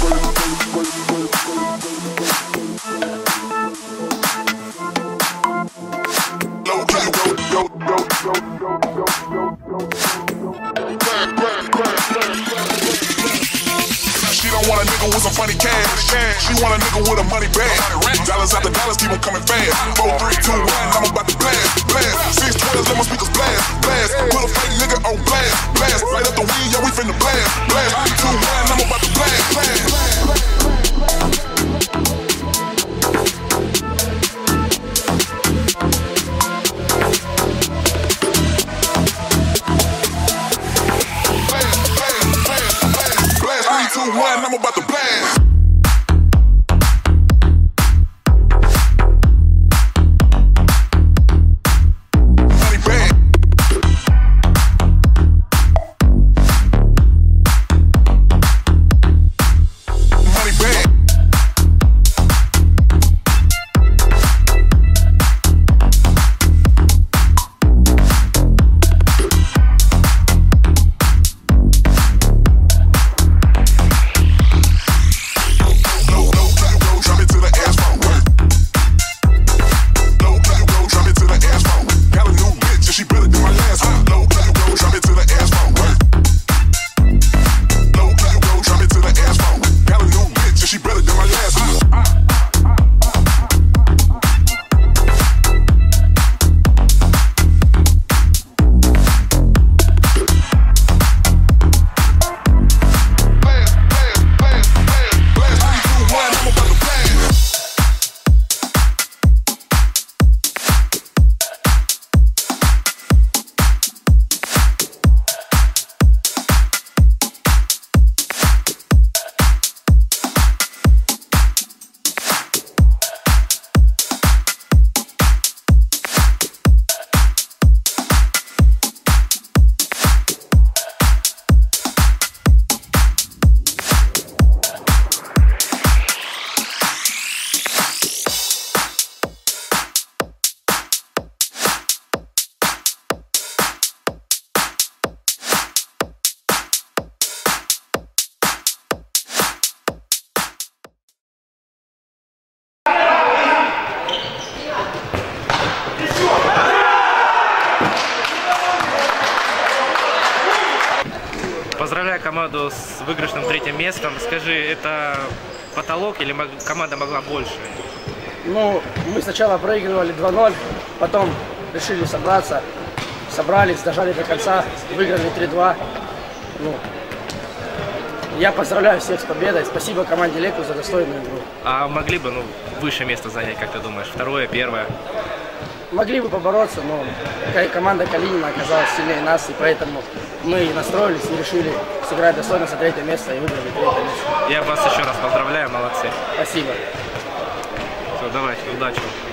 She don't want a nigga with some funny cash. She want a nigga with a money bag. Dollars after dollars, keep on coming fast. 4, 3, 2, 1, I'm about to blast, blast. 6 12s, let my speakers blast, blast. Put a fake nigga on blast, blast. Light up the weed, yeah, we finna blast, blast. 3, 2, 1, I'm about to blast, blast. I'm about to blast. Money bag. Money bag. Поздравляю команду с выигрышным 3-м местом. Скажи, это потолок или команда могла больше? Ну, мы сначала проигрывали 2-0, потом решили собраться, собрались, дожали до конца, выиграли 3-2. Ну, я поздравляю всех с победой. Спасибо команде Леку за достойную игру. А могли бы выше место занять, как ты думаешь? Второе, первое? Могли бы побороться, но команда Калинина оказалась сильнее нас, и поэтому мы настроились и решили сыграть достойно за 3-е место и выиграли 3-е место. Я вас еще раз поздравляю, молодцы. Спасибо. Все, давайте, удачи.